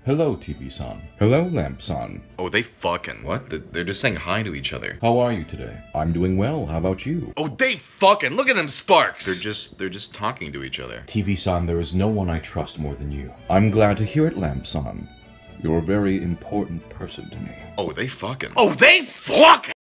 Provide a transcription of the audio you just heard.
Hello, TV-san. Hello, Lamp-san. Oh, they fucking. What? They're just saying hi to each other. How are you today? I'm doing well. How about you? Oh, they fucking. Look at them sparks. They're just talking to each other. TV-san, there is no one I trust more than you. I'm glad to hear it, Lamp-san. You're a very important person to me. Oh, they fucking. Oh, they fucking.